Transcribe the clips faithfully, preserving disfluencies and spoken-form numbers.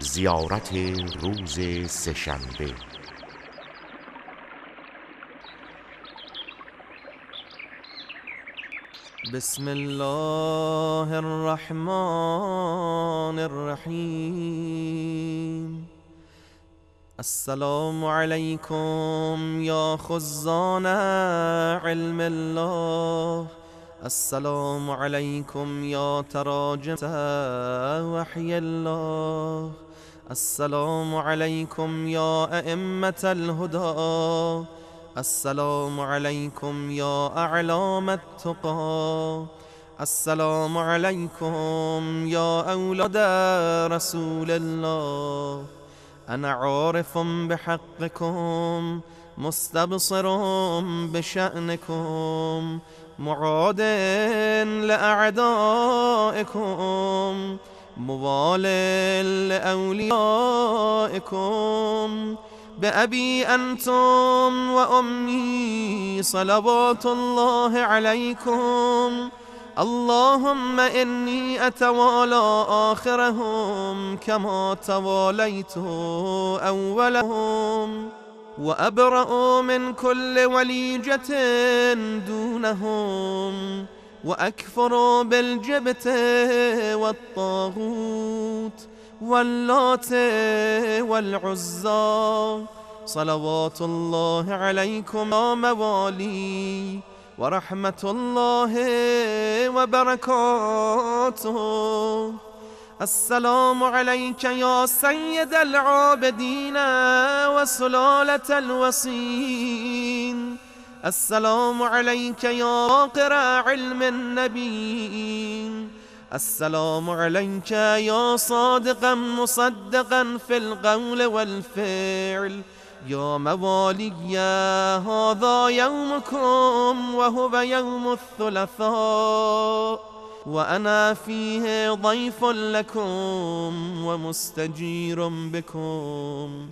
زیارت روز سه‌شنبه. بسم الله الرحمن الرحیم. السلام علیکم یا خزان علم الله، السلام علیکم یا تراجم وحی الله، السلام علیکم یا ائمة الهدى، السلام علیکم یا اعلام التقى، السلام علیکم یا اولاد رسول الله. انا عارف بحقكم مستبصر بشأنكم معاد لأعدائكم موال لأوليائكم بأبي أنتم وأمي صلوات الله عليكم. اللهم إني أتوالى آخرهم كما تواليت أولهم، وأبرأ من كل وليجة دونهم، وأكفر بالجبت والطاغوت واللات والعزى. صلوات الله عليكم يا موالي ورحمة الله وبركاته. السلام عليك يا سيد العابدين وسلالة الوصين، السلام عليك يا باقر علم النبيين، السلام عليك يا صادقا مصدقا في القول والفعل. يا موالي هذا يومكم وهو يوم الثلاثاء، وأنا فيه ضيف لكم ومستجير بكم،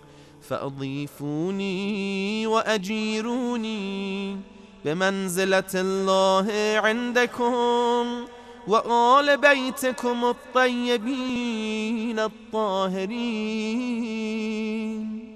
فأضيفوني وأجيروني بمنزلة الله عندكم وآل بيتكم الطيبين الطاهرين.